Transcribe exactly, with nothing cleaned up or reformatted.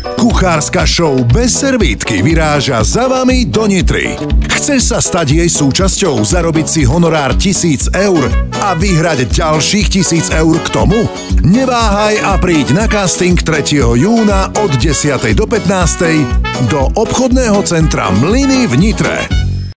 Kuchárska show bez servítky vyráža za vami do Nitry. Chceš sa stať jej súčasťou, zarobiť si honorár tisíc eur a vyhrať ďalších tisíc eur k tomu? Neváhaj a príď na casting tretieho júna od desiatej do pätnástej do obchodného centra Mlyny v Nitre.